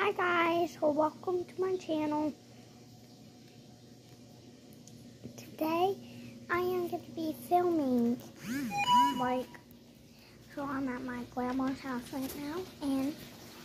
Hi guys, well, welcome to my channel. Today I am going to be filming, so I'm at my grandma's house right now, and